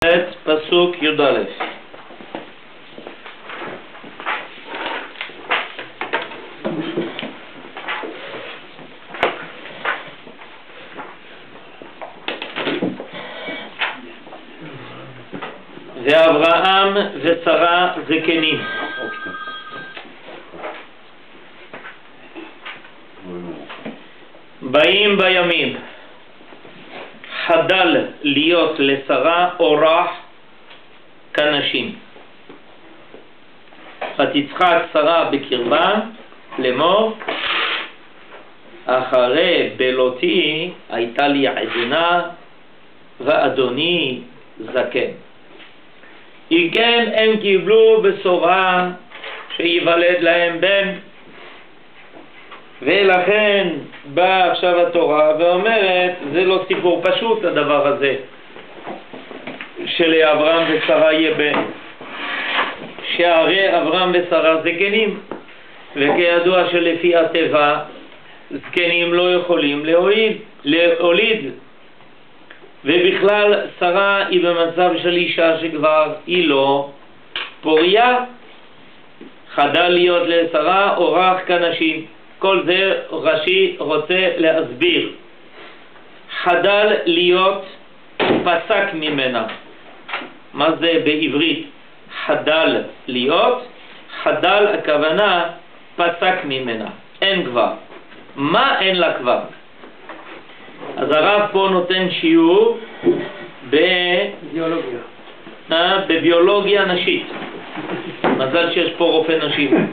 פסוק י"א. ואברהם ושרה זקנים, באים בימים, חדל להיות לשרה אורח כנשים. ותצחק שרה בקרבה לאמור, אחרי בלותי הייתה לי עדנה ואדוני זקן. אם כן הם קיבלו בשורה שיוולד להם בן, ולכן באה עכשיו התורה ואומרת, זה לא סיפור פשוט הדבר הזה שלאברהם ושרה יהיה בן, שהרי אברהם ושרה זקנים, וכידוע שלפי הטבע זקנים לא יכולים להוליד, ובכלל שרה היא במצב של אישה שכבר היא לא פוריה. חדל להיות לשרה אורח כנשים. כל זה רש"י רוצה להסביר. חדל להיות, פסק ממנה. מה זה בעברית? חדל להיות, חדל הכוונה פסק ממנה, אין כבר. מה אין לה כבר? אז הרב פה נותן שיעור בביולוגיה נשית. מזל שיש פה רופא נשים.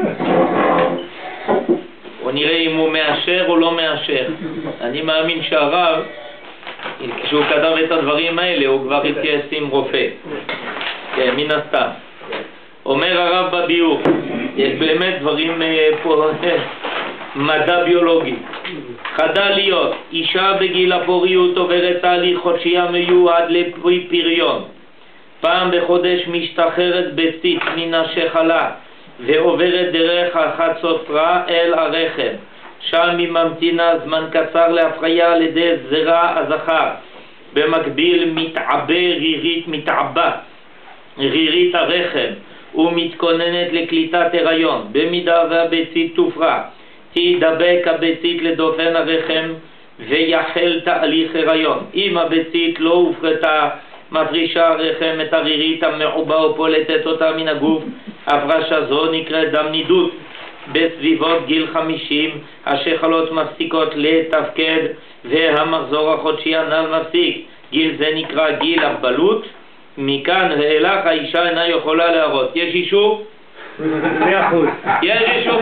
בוא נראה אם הוא מאשר או לא מאשר. אני מאמין שהרב, כשהוא כתב את הדברים האלה, הוא כבר התייעץ עם רופא. כן, מן הסתם. אומר הרב בביור, יש באמת דברים פה, מדע ביולוגי. חדל להיות, אישה בגיל הפוריות עוברת תהליך חודשייה מיועד לפריון. פעם בחודש משתחררת ביצית מן השחלה ועוברת דרך החצוצרה אל הרחם. שם היא ממתינה זמן קצר להפריה על ידי זרע הזכר. במקביל מתעבה רירית הרחם ומתכוננת לקליטת הריון. במידה והביצית תופרע, תדבק הביצית לדופן הרחם ויחל תהליך הריון. אם הביצית לא הופרטה, מפרישה הרחם את הרירית המעובה ופולטת אותה מן הגוף. הפרשה זו נקראת דם נידות. בסביבות גיל 50 השחלות מפסיקות לתפקד והמחזור החודשי הנ"ל מפסיק. גיל זה נקרא גיל הבלות. מכאן ואילך האישה אינה יכולה להרות. יש אישור? 100%. יש אישור 100%.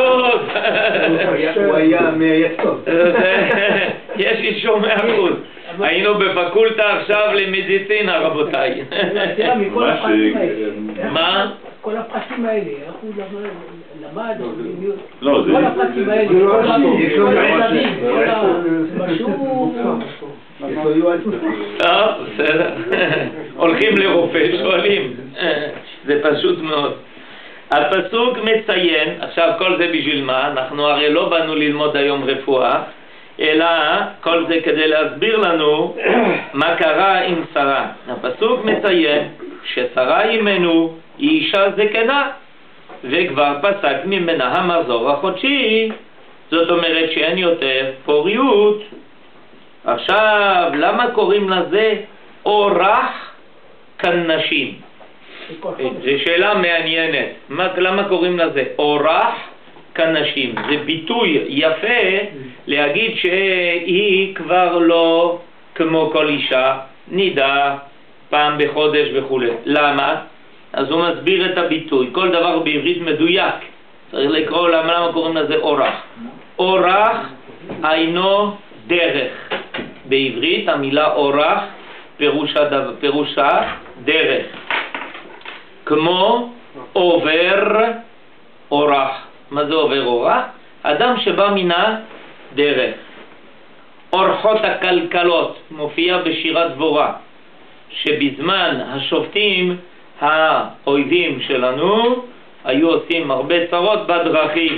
הוא היה מהיסוד. יש אישור 100%. היינו בפקולטה עכשיו למדיצינה, רבותיי. מכל הפרטים האלה. מה? כל הפרטים האלה, איך הוא למד, לא, זה... כל הפרטים האלה, כל העלמים, בסדר. הולכים לרופא, שואלים. זה פשוט מאוד. הפסוק מציין, עכשיו כל זה בשביל מה? אנחנו הרי לא באנו ללמוד היום רפואה, אלא כל זה כדי להסביר לנו מה קרה עם שרה. הפסוק מציין ששרה אימנו היא אישה זקנה, וכבר פסק ממנה המחזור החודשי, זאת אומרת שאין יותר פוריות. עכשיו, למה קוראים לזה אורח כנשים? זו שאלה מעניינת. למה קוראים לזה אורח כנשים? זה ביטוי יפה להגיד שהיא כבר לא כמו כל אישה, נידה פעם בחודש וכו'. למה? אז הוא מסביר את הביטוי. כל דבר בעברית מדויק צריך לקרוא למה קוראים לזה אורח. אורח אינו דרך. בעברית המילה אורח פירושה דרך. כמו עובר אורח. מה זה עובר אורח? אדם שבא מן הדרך. אורחות הכלכלות מופיע בשירת דבורה, שבזמן השופטים האויבים שלנו היו עושים הרבה צרות בדרכים.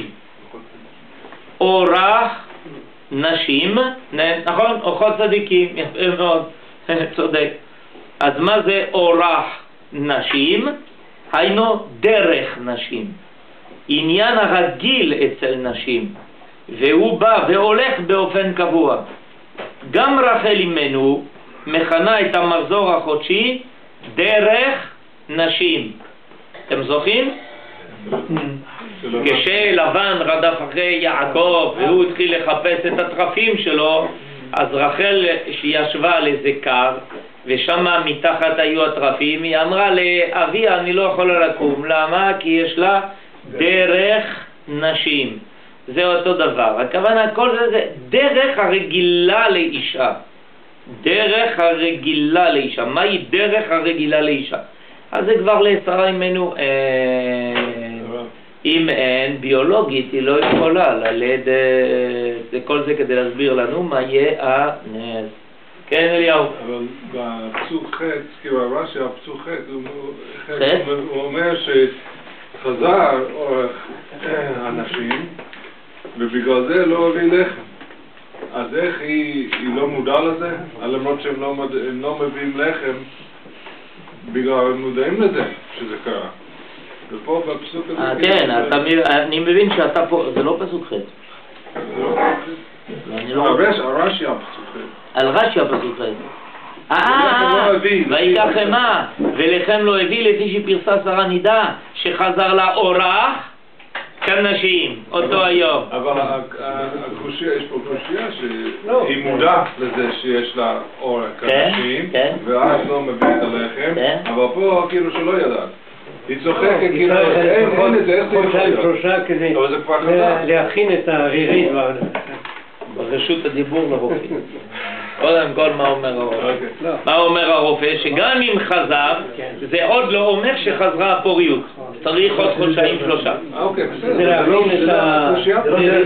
אורח נשים, נכון? אורחות צדיקים, יפה מאוד, צודק. אז מה זה אורח נשים? היינו דרך נשים. עניין הרגיל אצל נשים, והוא בא והולך באופן קבוע. גם רחל אמנו מכנה את המחזור החודשי דרך נשים. אתם זוכרים? כשלבן רדף אחרי יעקב והוא התחיל לחפש את התרפים שלו, אז רחל שישבה על איזה קר ושם מתחת היו התרפים, היא אמרה לאבי אני לא יכולה לקום. למה? כי יש לה דרך נשים. זה אותו דבר. הכוונה כל זה דרך הרגילה לאישה. דרך הרגילה לאישה. מהי דרך הרגילה לאישה? אז זה כבר לשרה אמנו אם אין ביולוגית היא לא יכולה ללדת. כל זה כדי להסביר לנו מה יהיה הנס. כן אליהו? אבל בפסוק חץ, כאילו הרש"י הפסוק חץ, הוא אומר שחזר אורך הנשים ובגלל זה לא הביא לחם. אז איך היא לא מודעה לזה? למרות שהם לא מביאים לחם בגלל הם מודעים לזה שזה קרה. ופה בפסוק הזה... כן, אני מבין שאתה פה, זה לא פסוק חץ. הרש"י הפסוק חץ. על רש"י הפסוק חץ. ויקח חמה ולחם לא הביא לפי שפרסה שרה נידה שחזר לה אורח כנשים אותו היום. אבל הקושיה, יש פה קושיה שהיא מודעת לזה שיש לה אורח כנשים ואז לא מביא את הלחם, אבל פה כאילו שלא ידעת. היא צוחקת כאילו אין את זה, איך זה יכול להיות? אבל זה כבר חזר. להכין את הרירית ברשות הדיבור לרופא. קודם כל מה אומר הרופא? מה אומר הרופא? שגם אם חזר, זה עוד לא אומר שחזרה הפוריות. צריך עוד חודשיים שלושה. אוקיי, בסדר. זה להכין את הקושיה.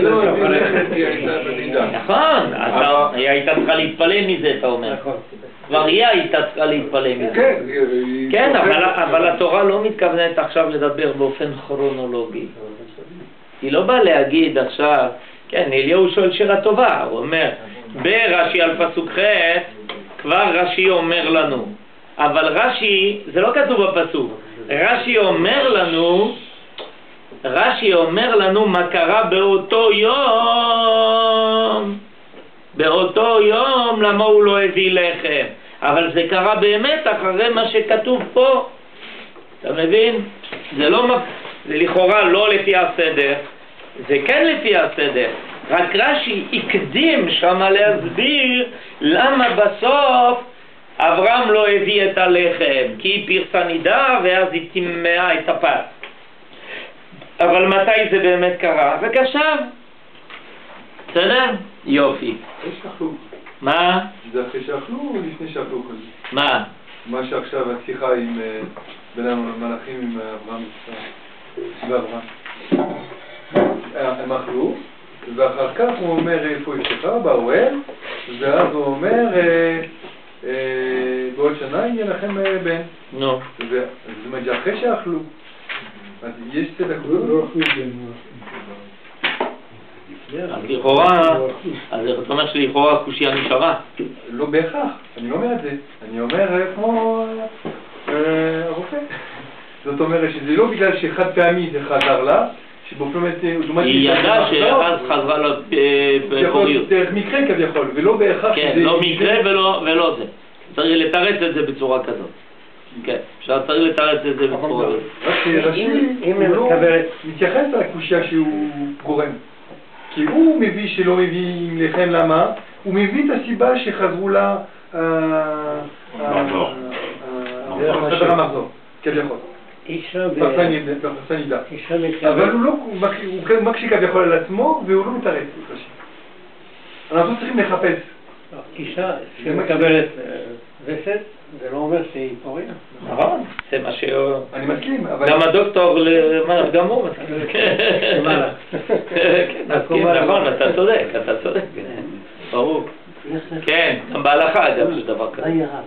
נכון, היא הייתה צריכה להתפלא מזה, אתה אומר. כבר היא הייתה צריכה להתפלא מזה. כן, אבל התורה לא מתכוונת עכשיו לדבר באופן כרונולוגי. היא לא באה להגיד עכשיו, כן, אליהו שואל שאלה טובה, הוא אומר, ברש"י על פסוק ח' כבר רש"י אומר לנו, אבל רש"י, זה לא כתוב בפסוק, רש"י אומר לנו מה קרה באותו יום, באותו יום למה הוא לא הביא לחם, אבל זה קרה באמת אחרי מה שכתוב פה, אתה מבין? זה לכאורה לא לפי הסדר, זה כן לפי הסדר, רק רש"י הקדים שמה להסביר למה בסוף אברהם לא הביא את הלחם, כי היא פרסה נידה ואז היא תימאה את הפת. אבל מתי זה באמת קרה? רק עכשיו. בסדר? יופי. מה? זה אחרי שאכלו או לפני שאכלו כזה? מה? מה שעכשיו השיחה עם בין המלאכים עם אברהם ואברהם. הם אכלו, ואחר כך הוא אומר איפה אשתך באוהל, ואז הוא אומר בעוד שנה יהיה לכם בן. נו. זה אומר שאחרי שאכלו, אז יש צדק. אז לכאורה, אז אתה אומר שלכאורה הקושיה נשארה? לא בהכרח, אני לא אומר את זה, אני אומר כמו הרופא. זאת אומרת שזה לא בגלל שחד פעמי זה חזר לה, היא ידעה שאז חזרה לו בפוריות. דרך מקרה כביכול, ולא בהכרח... כן, לא מקרה ולא זה. צריך לתרץ את זה בצורה כזאת. כן, אפשר צריך לתרץ את זה בצורה כזאת. רק שרש"י, הוא לא מתייחס לקושיה שהוא גורם. כי הוא מביא שלא מביא לכם למה, הוא מביא את הסיבה שחזרו לה חזר המחזור, כביכול. פרסה נידה. אבל הוא מקשיב כביכול על עצמו והוא לא מתרץ. אנחנו צריכים לחפש. אישה שמקבלת וסת, זה לא אומר שהיא פוריה. נכון, זה מה ש... אני מסכים, אבל... גם הדוקטור, גם הוא מסכים. נכון, אתה צודק, ברור. כן, גם בהלכה גם יש דבר כזה.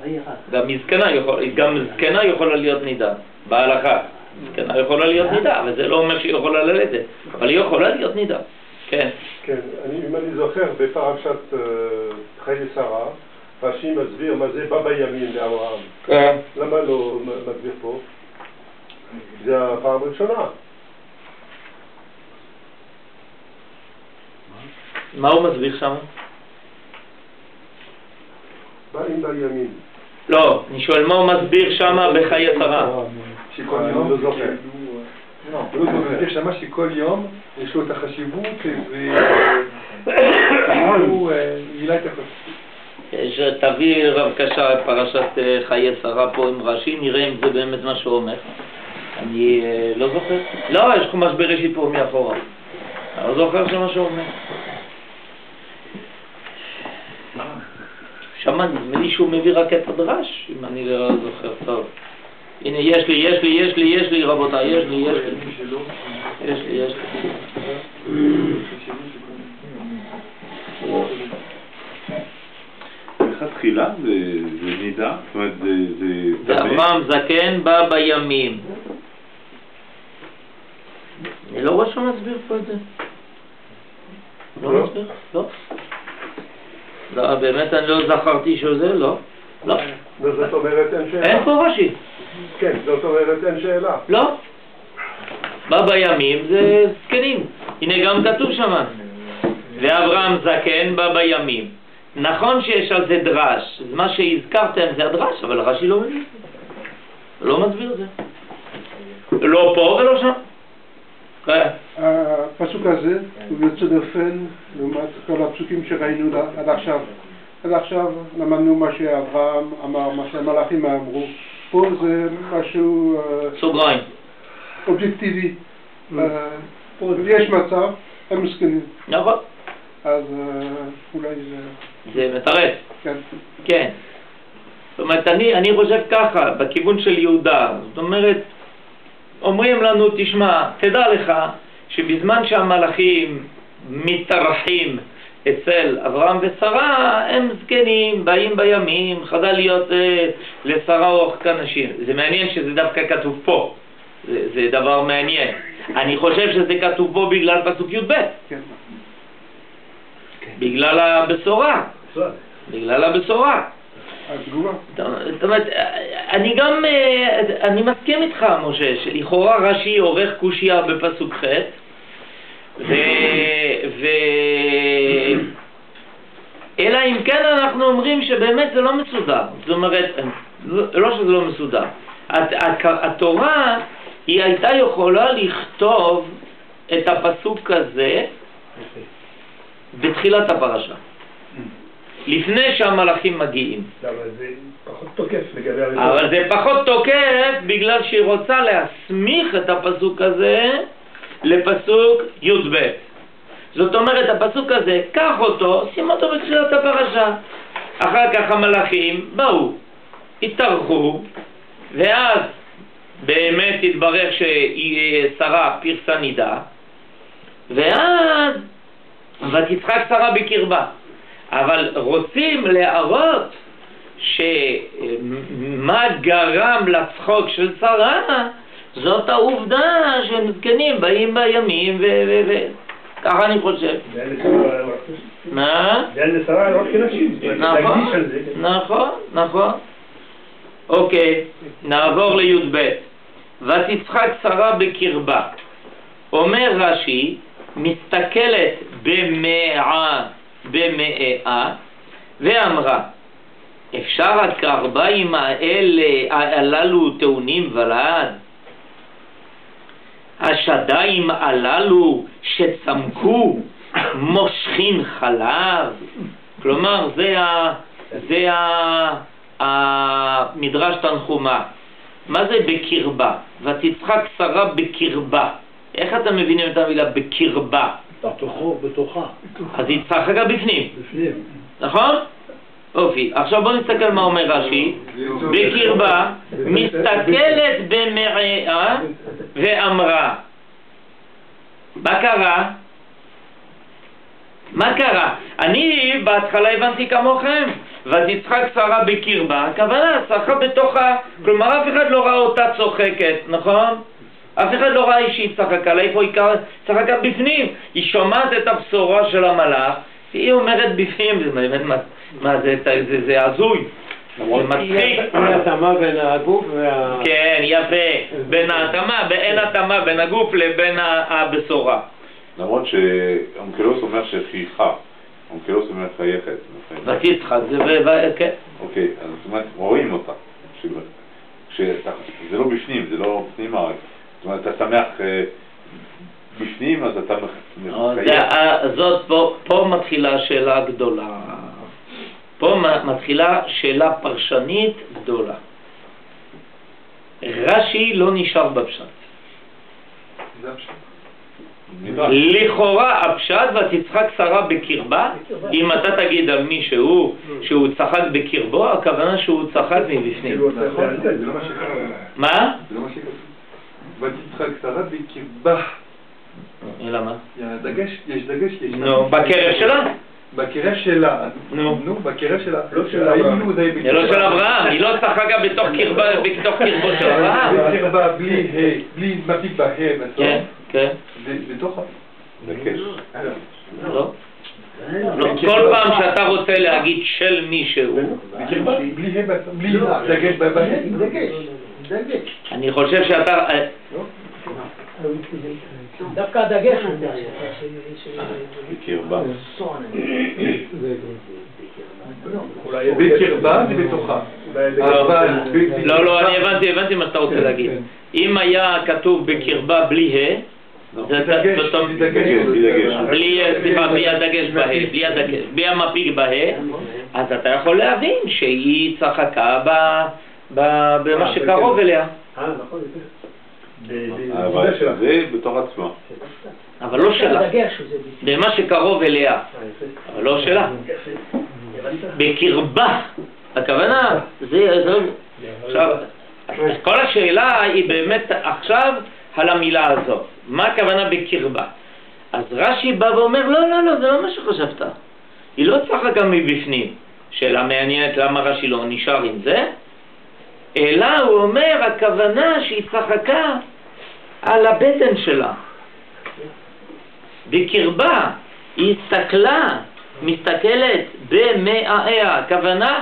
גם זקנה יכולה להיות נידה, בהלכה. זקנה יכולה להיות נידה, אבל זה לא אומר שהיא יכולה ללדת, אבל היא יכולה להיות נידה. כן. כן, אם אני זוכר, בפרשת חיי שרה, רש"י מסביר מה זה בא בימים לאברהם. כן. למה לא מסביר פה? זה הפעם הראשונה. מה הוא מסביר שם? באים בימים. לא, אני שואל מה הוא מסביר שם בחיי שרה. שכל יום לא זוכר. לא, הוא מסביר שמה שכל יום יש לו את החשיבות והוא גילה את החשיבות. תביא רב קשה פרשת חיי שרה פה עם רש"י, נראה אם זה באמת מה שהוא אומר. אני לא זוכר. לא, יש חומש בראשית פה מאחורה. אני לא זוכר שמה שהוא אומר. שמע, נדמה לי שהוא מביא רק את הדרש, אם אני לא זוכר טוב. הנה, יש לי, רבותיי, יש לי. תחילה זה נידה, זאת אומרת זה אברהם זקן בא בימים. אני לא רואה שהוא מסביר פה את זה. לא מסביר? לא. לא, באמת אני לא זכרתי שזה, לא. לא. זאת אומרת אין שאלה. אין פה רש"י. כן, זאת אומרת אין שאלה. לא. בא בימים זה זקנים. הנה גם כתוב שם. ואברהם זקן בא בימים. נכון שיש על זה דרש, מה שהזכרתם זה הדרש, אבל רש"י לא מבין. לא מסביר את זה. לא פה ולא שם. הפסוק הזה הוא יוצא דופן לעומת כל הפסוקים שראינו עד עכשיו. עד עכשיו למדנו מה שאברהם אמר, מה שהמלאכים אמרו. פה זה משהו סוגריים. אובייקטיבי. יש מצב, הם זקנים. נכון. אז אולי זה... זה מטרף. כן. כן. זאת אומרת, אני חושב ככה, בכיוון של יהודה. זאת אומרת, אומרים לנו, תשמע, תדע לך שבזמן שהמלאכים מתארחים אצל אברהם ושרה, הם זקנים, באים בימים, חדל להיות לשרה אורך כנשים. זה מעניין שזה דווקא כתוב פה. זה דבר מעניין. אני חושב שזה כתוב פה בגלל פסוק י"ב. כן. בגלל הבשורה. בגלל הבשורה. התגובה. זאת אומרת, אני מסכים איתך, משה, שלכאורה רש"י עורך קושיה בפסוק ח' אלא אם כן אנחנו אומרים שבאמת זה לא מסודר. זאת אומרת, לא שזה לא מסודר. התורה היא הייתה יכולה לכתוב את הפסוק הזה בתחילת הפרשה. לפני שהמלאכים מגיעים. אבל זה פחות תוקף לגבי הראשון. אבל זה פחות תוקף בגלל שהיא רוצה להסמיך את הפסוק הזה לפסוק י"ב. זאת אומרת, הפסוק הזה, קח אותו, שים אותו בתחילת הפרשה. אחר כך המלאכים באו, התארחו, ואז באמת התברך ששרה פרסה נידה, ואז ותצחק שרה בקרבה. אבל רוצים להראות שמה גרם לצחוק של שרה, זאת העובדה שהם זקנים, באים בימים ככה אני חושב. מה? זה לשרה לא כנשים. נכון. אוקיי, נעבור לי"ב. ותצחק שרה בקרבה. אומר רש"י, מסתכלת במאה ואמרה, אפשר הקרביים הללו טעונים ולד? השדיים הללו שצמקו מושכים חלב? כלומר זה המדרש תנחומה. מה זה בקרבה? ותצחק שרה בקרבה. איך אתה מבינים את המילה בקרבה? בתוכה. אז היא צחקה בפנים. בפנים. נכון? אופי. עכשיו בוא נסתכל מה אומר רש"י. בקרבה מסתכלת במראה ואמרה. מה קרה? אני בהתחלה הבנתי כמוכם. ותצחק שרה בקרבה, הכוונה צחקה בתוכה. כלומר אף אחד לא ראה אותה צוחקת, נכון? אף אחד לא ראה שהיא צחקה, איפה היא צחקה בפנים? היא שומעת את הבשורה של המלאך, היא אומרת בפנים, זה באמת, מה זה הזוי, זה מצחיק. אין התאמה בין הגוף כן, יפה, בין ההתאמה, אין התאמה בין הגוף לבין הבשורה. למרות שאונקלוס אומר שחייכה, אונקלוס אומר חייכת. ותצחק, כן. אוקיי, אז זאת אומרת, רואים אותה. זה לא בפנים, זה לא פנימה רק. זאת אומרת, אתה שמח בפנים, אז אתה מחייך. זאת, פה מתחילה השאלה הגדולה. פה מתחילה שאלה פרשנית גדולה. רש"י לא נשאר בפשט. זה הפשט. לכאורה הפשט ותצחק שרה בקרבה, אם אתה תגיד על מישהו שהוא צחק בקרבו, הכוונה שהוא צחק מבפנים. זה לא מה שקרה. מה? זה לא מה שקרה. ותצחק שרה בקרבה. אלא מה? יש דגש. נו, בקרב שלה? בקרב שלה. נו, בקרב שלה. לא של אברהם. זה לא של אברהם, היא לא צחקה בתוך קרבו של אברהם. בקרבה בלי מפיק בהם. כן, כן. בתוך דגש. לא. כל פעם שאתה רוצה להגיד של מישהו, בלי דגש בהם. דגש. אני חושב שאתה... דווקא הדגש הוא בקרבה. בקרבה זה בתוכה. לא, אני הבנתי מה שאתה רוצה להגיד. אם היה כתוב בקרבה בלי ה', בלי הדגש בה, בלי המפיק בה, אז אתה יכול להבין שהיא צחקה במה שקרוב אליה. נכון, אבל זה בתור עצמה. אבל לא שלה, במה שקרוב אליה, אבל לא שלה. בקרבה, הכוונה, עכשיו, כל השאלה היא באמת עכשיו על המילה הזאת. מה הכוונה בקרבה? אז רש"י בא ואומר, לא, זה לא מה שחשבת. היא לא צחקה מבפנים. שאלה מעניינת למה רש"י לא נשאר עם זה, אלא הוא אומר, הכוונה שהיא צחקה על הבטן שלה. בקרבה, היא מסתכלת במעיה, הכוונה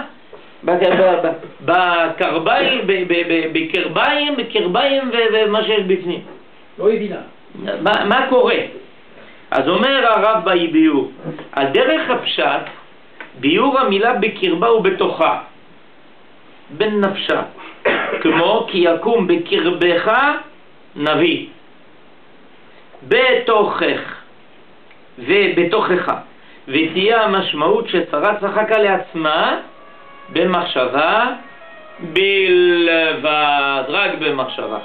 בקרביים ומה שיש בפנים. לא הבינה. מה קורה? אז אומר הרב ביור, על דרך הפשט, ביור המילה בקרבה ובתוכה, בין נפשה, כמו כי יקום בקרבך נביא, בתוכך ובתוכך, ותהיה המשמעות ששרה צחקה לעצמה במחשבה בלבד, רק במחשבה.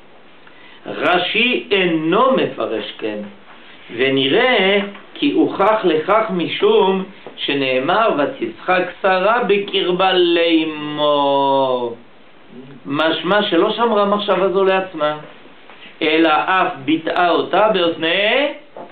רש"י אינו מפרש כן, ונראה כי הוכח לכך משום שנאמר ותצחק שרה בקרבה לאמו, משמע שלא שמרה מחשבה זו לעצמה, אלא אף ביטאה אותה באוזני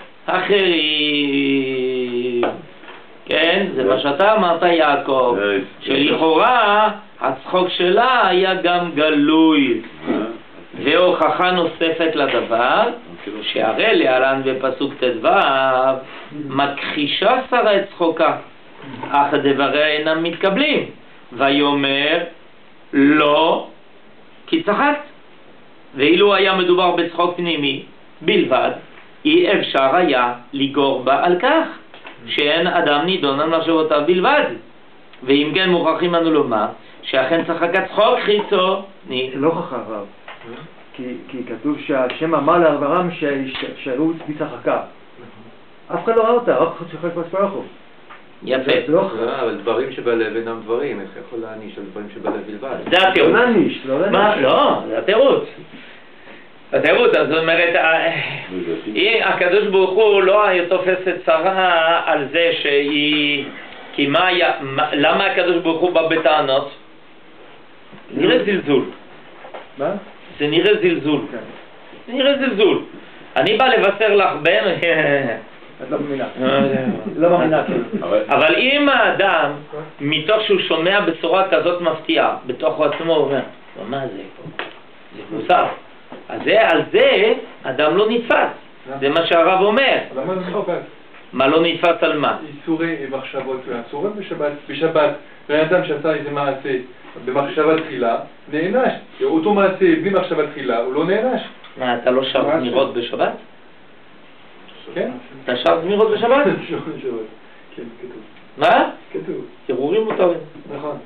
אחרים. כן, זה מה שאתה אמרת יעקב, שלכאורה הצחוק שלה היה גם גלוי. והוכחה נוספת לדבר, שהרי להלן בפסוק ט"ו, מכחישה שרה את צחוקה, אך דבריה אינם מתקבלים, ויאמר לא, כי צחקת. ואילו היה מדובר בצחוק פנימי בלבד, אי אפשר היה לגור בה על כך, שאין אדם נידון על מחשבותיו בלבד. ואם כן מוכרחים לנו לומר, שאכן צחקה צחוק חיצוני. זה לא חכם רב. כי כתוב שהשם אמר לאברהם שהרות בצחקה. אף אחד לא ראה אותה, רק צחק בספרחו. יפה. אבל דברים שבלב אינם דברים, איך יכול להעניש על דברים שבלב בלבד? זה התירוץ. לא להעניש, לא להעניש. לא, זה התירוץ. התירוץ, זאת אומרת, הקדוש ברוך הוא לא היה תופס את שרה על זה שהיא... כי למה הקדוש ברוך הוא בא בטענות? נראה זלזול. מה? זה נראה זלזול. זה נראה זלזול. אני בא לבשר לך בן... את לא מאמינה. לא מאמינה. אבל אם האדם, מתוך שהוא שומע בצורה כזאת מפתיעה, בתוך עצמו הוא אומר, מה זה פה? זה מוסר. אז על זה אדם לא נתפס. זה מה שהרב אומר. למה זה חופש? מה לא נתפס על מה? איסורי מחשבות ואסורות בשבת. בן אדם שעשה איזה מעשה במחשבה תחילה, נענש. אותו מעשה בלי מחשבה תחילה, הוא לא נענש. מה, אתה לא שר זמירות בשבת? כן? אתה שר זמירות בשבת? כן, כתוב. מה? כתוב. הרהורים מותרים. נכון.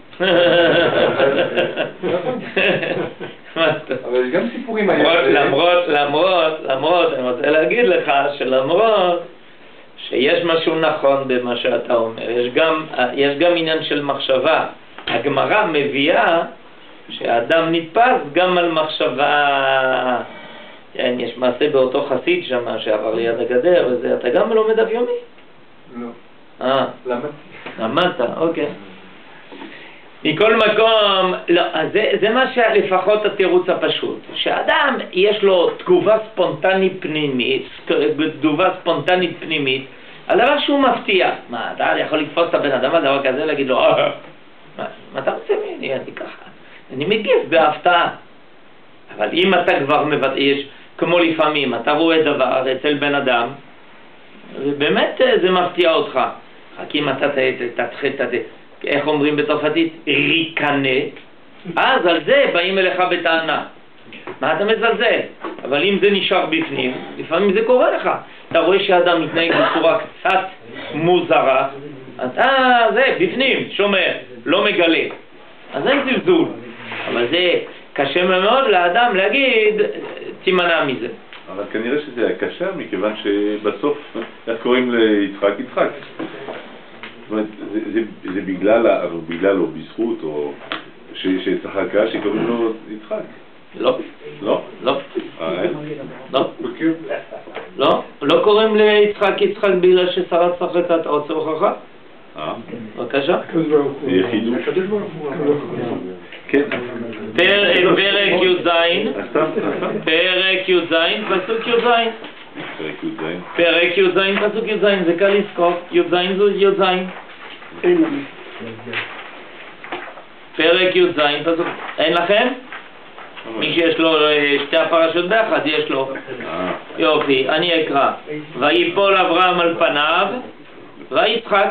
אבל יש גם סיפורים למרות, אני רוצה להגיד לך שלמרות שיש משהו נכון במה שאתה אומר, יש גם עניין של מחשבה. הגמרא מביאה שהאדם נתפס גם על מחשבה. יש מעשה באותו חסיד שם שעבר ליד הגדר וזה, אתה גם מלומד אב יומי? לא. למדת, אוקיי. מכל מקום, לא, זה מה שלפחות התירוץ הפשוט, שאדם יש לו תגובה ספונטנית פנימית, על דבר שהוא מפתיע. מה, אתה יכול לתפוס את הבן אדם על דבר כזה, להגיד לו, מה אתה רוצה ממני? אני ככה, אני מגיב בהפתעה. אבל אם אתה כבר יש, כמו לפעמים, אתה רואה דבר אצל בן אדם, באמת זה מפתיע אותך. רק אם אתה תתחיל, איך אומרים בצרפתית? ריקנה, אז על זה באים אליך בטענה. מה אתה מזלזל? אבל אם זה נשאר בפנים, לפעמים זה קורה לך. אתה רואה שהאדם מתנהג בצורה קצת מוזרה, אתה זה, בפנים, שומר, לא מגלה. אז אין זלזול. אבל זה קשה מאוד לאדם להגיד, תימנע מזה. אבל כנראה שזה היה קשה, מכיוון שבסוף, איך קוראים ליצחק? יצחק. זאת אומרת, זה בגלל או בזכות, או שצחקה שקוראים לו יצחק. לא. לא? לא. לא? לא? לא קוראים ליצחק יצחק בגלל ששרה צחקה, אתה רוצה הוכחה? בבקשה. זה חידוש. כן. פרק י"ז, פרק י"ז, פסוק י"ז. פרק י"ז, פסוק י"ז, זה קל לזכור, י"ז זו י"ז. פרק י"ז, פסוק, אין לכם? מי שיש לו שתי הפרשות ביחד, יש לו. יופי, אני אקרא. ויפול אברהם על פניו, ויצחק.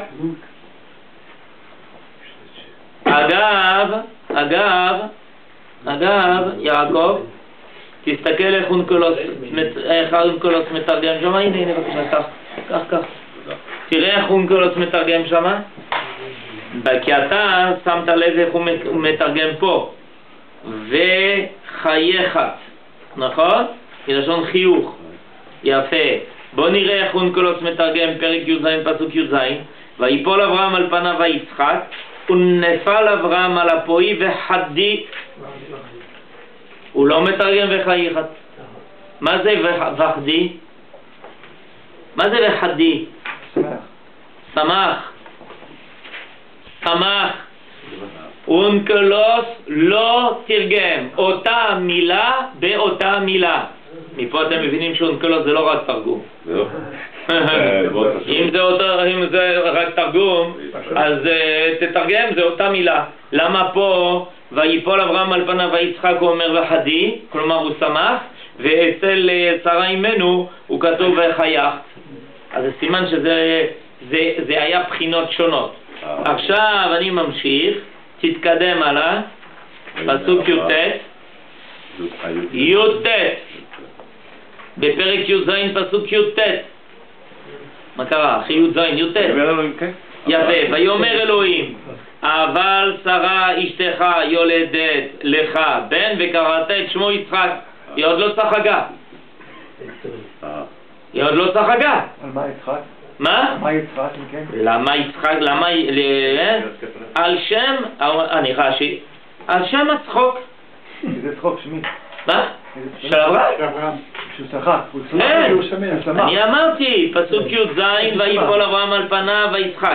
אגב, יעקב, תסתכל איך אונקלוס מתרגם שם, הנה בבקשה, כך. תראה איך אונקלוס מתרגם שם, כי אתה שמת לב איך הוא מתרגם פה, וחייכת, נכון? כלשון חיוך, יפה. בוא נראה איך אונקלוס מתרגם פרק י"ז פסוק י"ז, ויפול אברהם על פניו ויצחק, ונפל אברהם על אפוי וחדי. הוא לא מתרגם וחייכת. מה זה וחדי? מה זה וחדי? שמח. אונקלוס לא תרגם אותה מילה באותה מילה. מפה אתם מבינים שאונקלוס זה לא רק תרגום. אם זה רק תרגום, אז תתרגם, זה אותה מילה. למה פה ויפול אברהם על פניו ויצחק הוא אומר וחדי, כלומר הוא שמח, ואצל שרה אימנו הוא כתוב וחייך. אז זה סימן שזה היה בחינות שונות. עכשיו אני ממשיך, תתקדם הלאה, פסוק י"ט, בפרק י"ז פסוק י"ט. מה קרה? אחי י"ז י"ט. יפה, ויאמר אלוהים, אבל שרה אשתך יולדת לך בן וקראת את שמו יצחק. היא עוד לא צחקה. על מה יצחק? מה? מה יצחק, כן? למה יצחק? על שם, אני חשי, על שם הצחוק. זה צחוק שמי? מה? של אברהם? שהוא שחק, הוא שמח. אני אמרתי, פסוק י"ז, ויפול אברהם על פניו ויצחק.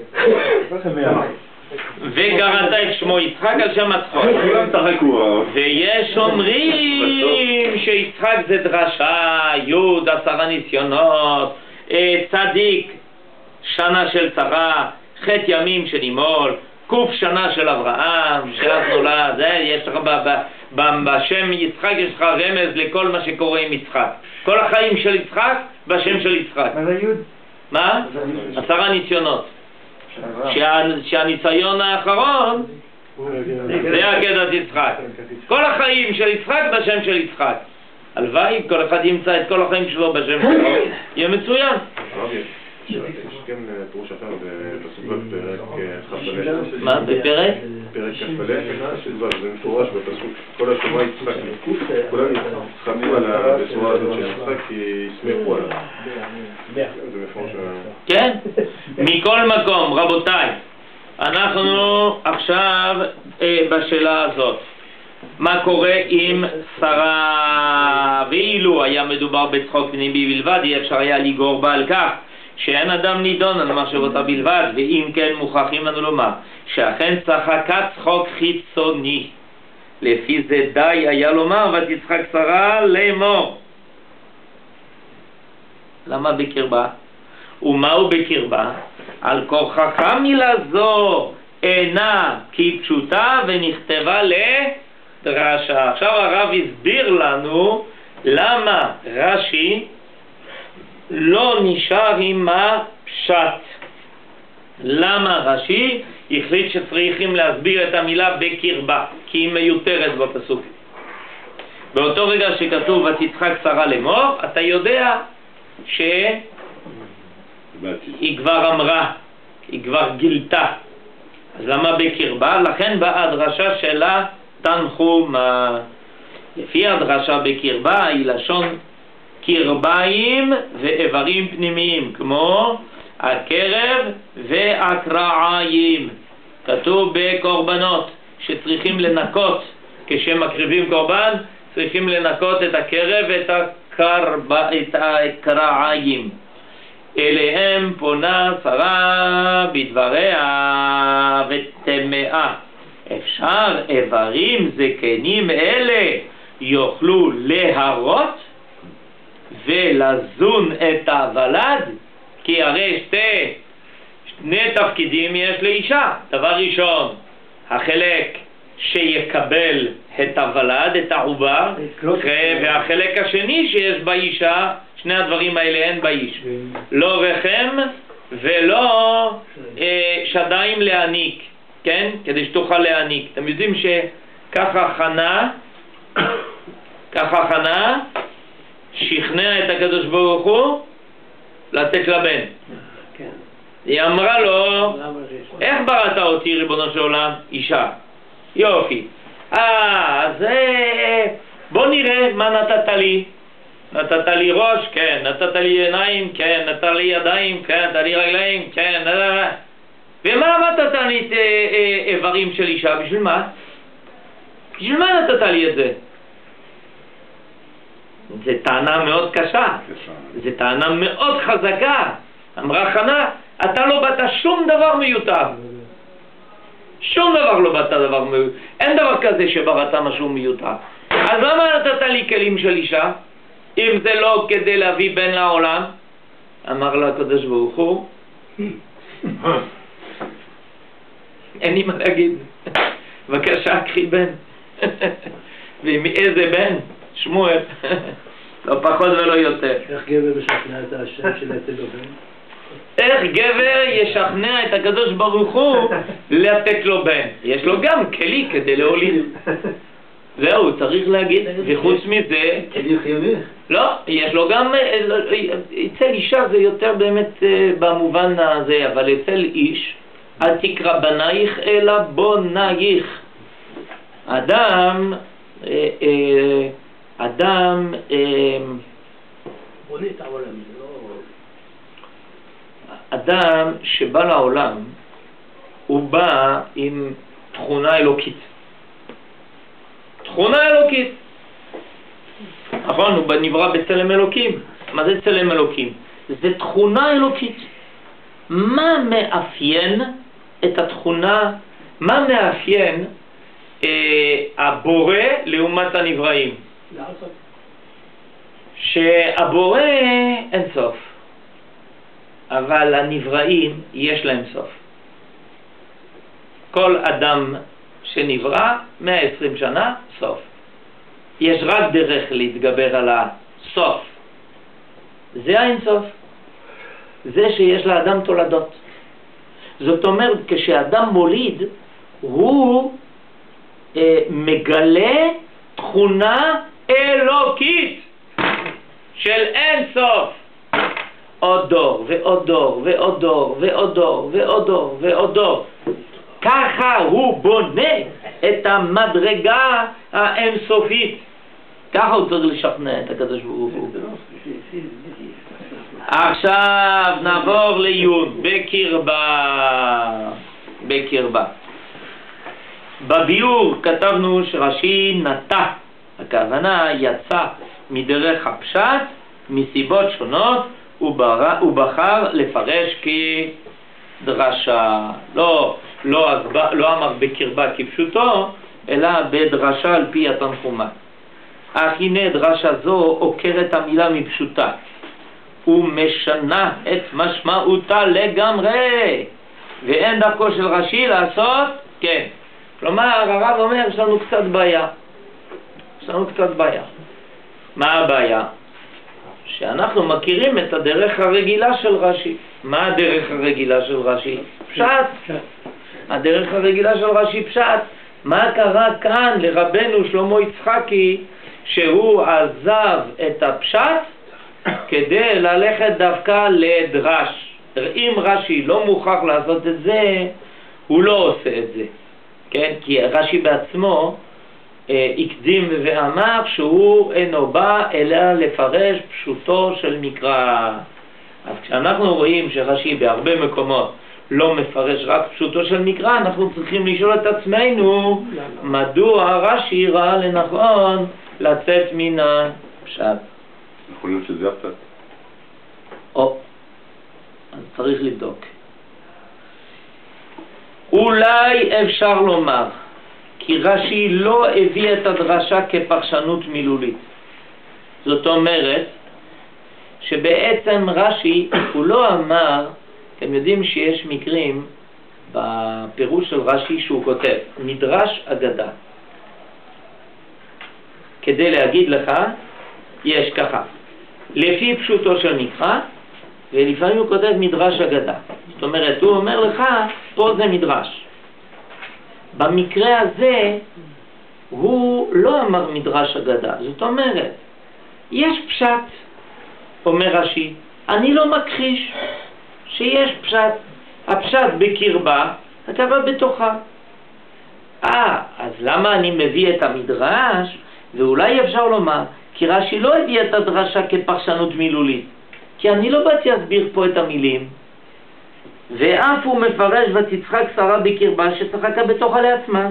וקראת את שמו יצחק על שם הצחוק. ויש אומרים שיצחק זה דרשה, י' 10 ניסיונות, צדיק שנה של שרה, ח' ימים של אימול, ק' שנה של אברהם, שאז נולד, יש לך בשם יצחק יש לך רמז לכל מה שקורה עם יצחק. כל החיים של יצחק בשם של יצחק. מה זה י'? מה? 10 ניסיונות. שהניסיון האחרון זה עקדת יצחק. כל החיים של יצחק בשם של יצחק. הלוואי, כל אחד ימצא את כל החיים שלו בשם שלו, יהיה מצוין. יש גם פירוש אחר בפסוק בפרק כ"א. מה, בפרק? פרק כ"א, זה מפורש בפסוק, כל השומע יצחק נקוף, כולם יצחקו על הבשורה הזאת של יצחק כי ישמחו עליו. זה מפורש. כן, מכל מקום, רבותיי, אנחנו עכשיו בשאלה הזאת. מה קורה עם שרה? ואילו היה מדובר בצחוק פנימי בלבד, אי אפשר היה לגור בה על כך שאין אדם נידון על מחשבותיו בלבד, ואם כן מוכרחים לנו לומר שאכן צחקה צחוק חיצוני. לפי זה די היה לומר ותצחק שרה לאמור. למה בקרבה? ומהו בקרבה? על כורחך מילה זו אינה כפשוטה ונכתבה לדרשה. עכשיו הרב הסביר לנו למה רש"י לא נשאר עם הפשט. למה רש"י החליט שצריכים להסביר את המילה בקרבה, כי היא מיותרת בפסוק. באותו רגע שכתוב ותצחק שרה לאמור, אתה יודע שהיא כבר אמרה, היא כבר גילתה. אז למה בקרבה? לכן באה הדרשה שלה תנחומה. לפי הדרשה בקרבה היא לשון קרביים ואיברים פנימיים, כמו הקרב והקרעיים. כתוב בקורבנות שצריכים לנקות, כשמקריבים קורבן צריכים לנקות את הקרב ואת הקרעיים. אליהם פונה שרה בדבריה ותמאה. אפשר איברים זקנים אלה יוכלו להרות ולזון את הוולד? כי הרי שני תפקידים יש לאישה. דבר ראשון, החלק שיקבל את הוולד, את העובר, והחלק השני שיש באישה, שני הדברים האלה אין באיש. לא רחם ולא שדיים להעניק, כן? כדי שתוכל להעניק. אתם יודעים שככה חנה שכנע את הקדוש ברוך הוא לתת לבן. היא אמרה לו, איך בראת אותי ריבונו של עולם? אישה. יופי. אז בוא נראה מה נתת לי. נתת לי ראש? כן. נתת לי עיניים? כן. נתת לי ידיים? כן. נתת לי רגליים? כן. ומה נתת לי את איברים של אישה? בשביל מה? בשביל מה נתת לי את זה? זו טענה מאוד קשה. זו טענה מאוד חזקה. אמרה חנה, אתה לא באת שום דבר מיותר. שום דבר לא באת דבר מיותר. אין דבר כזה שבראת משהו מיותר. אז למה נתת לי כלים של אישה? אם זה לא כדי להביא בן לעולם? אמר לה הקדוש ברוך הוא, אין לי מה להגיד. בבקשה, קחי בן. ומאיזה בן? שמואל. לא פחות ולא יותר. איך גבר משכנע את השם של לתת לו בן? איך גבר ישכנע את הקדוש ברוך הוא לתת לו בן? יש לו גם כלי כדי להוליד. זהו, צריך להגיד. וחוץ מזה, כלי חיובי? לא, יש לו גם, אצל אישה זה יותר באמת במובן הזה, אבל אצל איש אל תקרא בנייך אלא בונייך. אדם בונה את העולם, אדם שבא לעולם הוא בא עם תכונה אלוקית. תכונה אלוקית. נכון, הוא נברא בצלם אלוקים. מה זה צלם אלוקים? זה תכונה אלוקית. מה מאפיין את התכונה? מה מאפיין הבורא לעומת הנבראים? שהבורא אין סוף, אבל הנבראים יש להם סוף. כל אדם שנברא 120 שנה סוף. יש רק דרך להתגבר על הסוף, זה האין סוף. זה שיש לאדם תולדות. זאת אומרת, כשאדם מוליד, הוא מגלה תכונה אלוקית של אין סוף. עוד דור ועוד דור ועוד דור ועוד דור ועוד דור ועוד דור. ככה הוא בונה את המדרגה האינסופית. ככה הוא צריך לשכנע את הקדוש ברוך הוא. עכשיו נעבור ליוד, בקרבה. בביור כתבנו שרש"י נטע, הכוונה יצא מדרך הפשט מסיבות שונות, הוא בחר לפרש כדרשה. לא אמר בקרבה כפשוטו, אלא בדרשה על פי התנחומה. אך הנה דרשה זו עוקרת המילה מפשוטה ומשנה את משמעותה לגמרי, ואין דרכו של רש"י לעשות כן. כלומר הרב אומר יש לנו קצת בעיה. מה הבעיה? שאנחנו מכירים את הדרך הרגילה של רש"י. מה הדרך הרגילה של רש"י? פשט. הדרך הרגילה של רש"י פשט. מה קרה כאן לרבנו שלמה יצחקי שהוא עזב את הפשט כדי ללכת דווקא לדרש? אם רש"י לא מוכרח לעשות את זה, הוא לא עושה את זה, כן? כי רש"י בעצמו הקדים ואמר שהוא אינו בא אלא לפרש פשוטו של מקרא. אז כשאנחנו רואים שרש"י בהרבה מקומות לא מפרש רק פשוטו של מקרא, אנחנו צריכים לשאול את עצמנו מדוע רש"י ראה לנכון לצאת מן הפשט. יכול להיות שזה הפשט. אז צריך לבדוק. אולי אפשר לומר כי רש"י לא הביא את הדרשה כפרשנות מילולית. זאת אומרת שבעצם רש"י הוא לא אמר, אתם יודעים שיש מקרים בפירוש של רש"י שהוא כותב מדרש אגדה. כדי להגיד לך יש ככה, לפי פשוטו של מקרא, ולפעמים הוא כותב מדרש אגדה. זאת אומרת, הוא אומר לך, פה זה מדרש. במקרה הזה, הוא לא אמר מדרש אגדה. זאת אומרת, יש פשט, אומר רש"י, אני לא מכחיש שיש פשט. הפשט בקרבה, הכוונה בתוכה. אז למה אני מביא את המדרש? ואולי אפשר לומר, כי רש"י לא הביא את הדרשה כפרשנות מילולית. כי אני לא באתי להסביר פה את המילים, ואף הוא מפרש ותצחק שרה בקרבה שצחקה בתוכה לעצמה.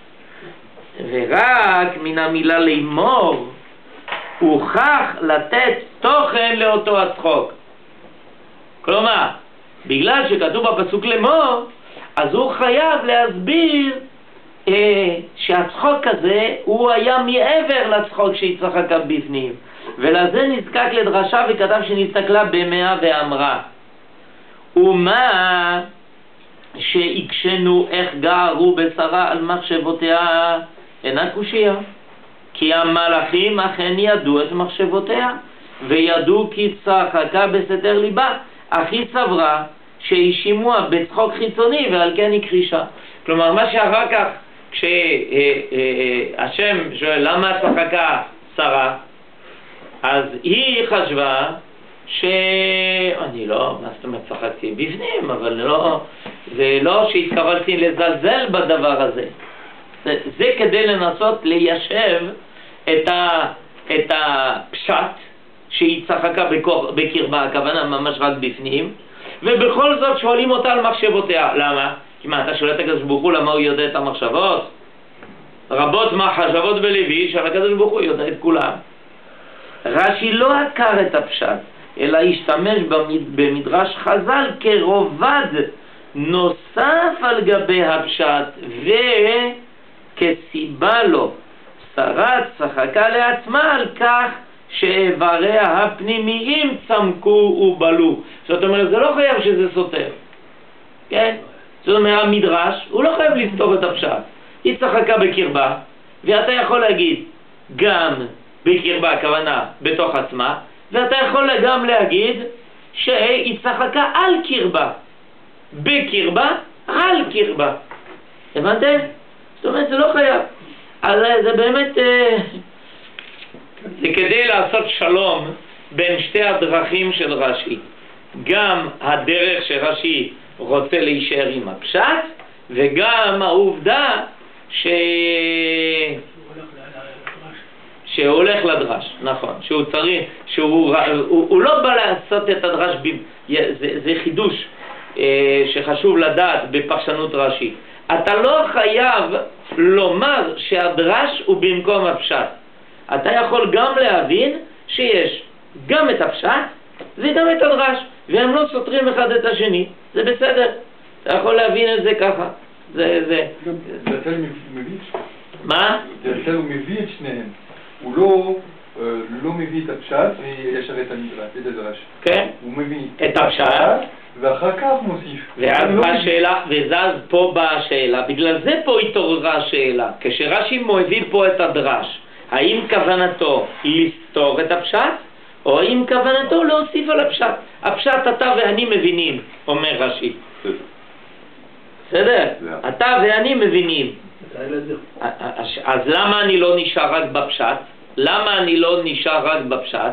ורק מן המילה לאמור הוכח לתת תוכן לאותו הצחוק. כלומר, בגלל שכתוב בפסוק לאמור, אז הוא חייב להסביר שהצחוק הזה הוא היה מעבר לצחוק שהיא צחקה בפנים, ולזה נזקק לדרשה וכתב שנסתכלה במאה ואמרה ומה שהקשנו איך גערו בשרה על מחשבותיה אינה קושיה, כי המלאכים אכן ידעו את מחשבותיה וידעו כי צחקה בסתר ליבה, אך היא סברה שהיא שימוע בצחוק חיצוני ועל כן היא קרישה. כלומר מה שאחר כך כשהשם שואל למה צחקה שרה, אז היא חשבה שאני לא, מה זאת אומרת צחקתי בפנים, אבל לא, זה לא שהתכוונתי לזלזל בדבר הזה. זה כדי לנסות ליישב את הפשט שהיא צחקה בקרבה, הכוונה ממש רק בפנים, ובכל זאת שואלים אותה על מחשבותיה. למה? כי מה, אתה שואל את הקדוש ברוך הוא למה הוא יודע את המחשבות? רבות מחשבות בלבי, שהקדוש ברוך הוא יודע את כולם. רש"י לא עקר את הפשט, אלא השתמש במדרש חז"ל כרובד נוסף על גבי הפשט, וכסיבה לו שרה צחקה לעצמה על כך שאיבריה הפנימיים צמקו ובלו. זאת אומרת, זה לא חייב שזה סותר, כן? זאת אומרת, המדרש הוא לא חייב לסתור את הפשט. היא צחקה בקרבה, ואתה יכול להגיד גם בקרבה, הכוונה בתוך עצמה, ואתה יכול גם להגיד שהיא צחקה על קרבה, בקרבה, על קרבה. הבנתם? זאת אומרת, זה לא חייב. אז זה באמת, זה כדי לעשות שלום בין שתי הדרכים של רש"י. גם הדרך שרש"י רוצה להישאר עם הפשט, וגם העובדה שהוא הולך לדרש, נכון, שהוא צריך, הוא לא בא לעשות את הדרש, זה חידוש שחשוב לדעת בפרשנות רש"י. אתה לא חייב לומר שהדרש הוא במקום הפשט. אתה יכול גם להבין שיש גם את הפשט וגם את הדרש, והם לא סותרים אחד את השני, זה בסדר. אתה יכול להבין את זה ככה. זה מביא מה? דרשל הוא מביא את שניהם. הוא לא מביא את הפשט וישר את הדרש. כן. הוא מביא את הפשט ואחר כך מוסיף. ואז בשאלה, וזז פה באה השאלה, בגלל זה פה התעוררה השאלה. כשרש"י מביא פה את הדרש, האם כוונתו לסתור את הפשט, או האם כוונתו להוסיף על הפשט? הפשט אתה ואני מבינים, אומר רש"י. בסדר? אתה ואני מבינים. אז למה אני לא נשאר רק בפשט? למה אני לא נשאר רק בפשט?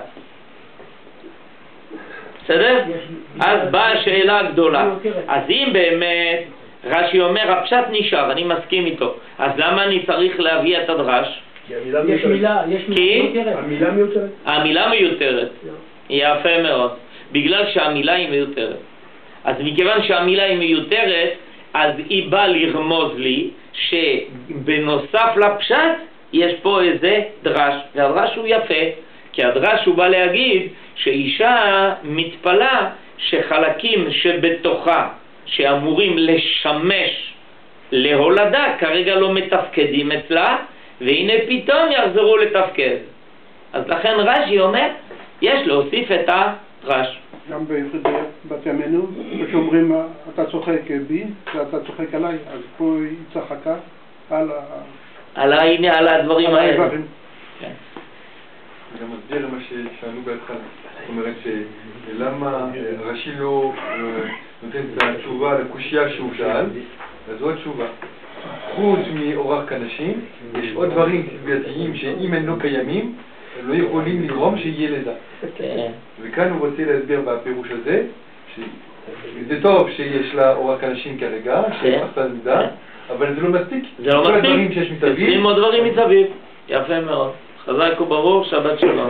בסדר? אז באה השאלה הגדולה. אז אם באמת רש"י אומר הפשט נשאר, אני מסכים איתו, אז למה אני צריך להביא את הדרש? יש מילה מיותרת. המילה מיותרת. המילה מיותרת. יפה מאוד. בגלל שהמילה היא מיותרת. אז מכיוון שהמילה היא מיותרת, אז היא באה לרמוז לי שבנוסף לפשט יש פה איזה דרש, והדרש הוא יפה, כי הדרש הוא בא להגיד שאישה מתפלה שחלקים שבתוכה שאמורים לשמש להולדה כרגע לא מתפקדים אצלה, והנה פתאום יחזרו לתפקד. אז לכן רש"י אומר יש להוסיף את הדרש. גם ביחידי בת ימינו, כשאומרים אתה צוחק בי ואתה צוחק עליי, אז פה היא צחקה על הדברים האלה. זה גם מסביר מה ששאלנו בהתחלה. זאת אומרת שלמה רש"י לא נותן את התשובה לקושיה שהוא שאל, אז זו התשובה. חוץ מאורח כנשים, יש עוד דברים סביבתיים שאם הם לא קיימים, הם לא יכולים לגרום שיהיה לידה. וכאן הוא רוצה להסביר בפירוש הזה, שזה טוב שיש לה אורח כנשים כרגע, שיש מחסן מידה, אבל זה לא מספיק. זה לא מספיק, צריכים עוד דברים מסביב. יפה מאוד. חזק וברוך, שבת שלום.